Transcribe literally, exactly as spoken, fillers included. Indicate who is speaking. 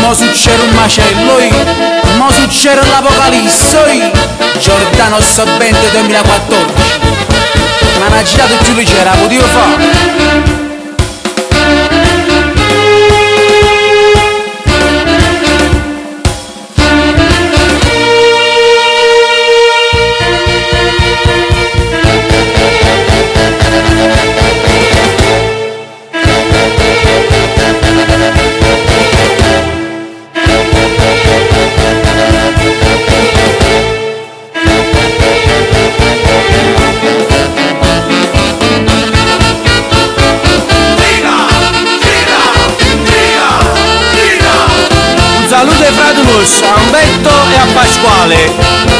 Speaker 1: mo succede un macello, mo succede l'apocalisse, Giordano Sabente duemilaquattordici, ma una girata più leggera, potevo fare. Salute Fratulus, a Umberto e a Pasquale.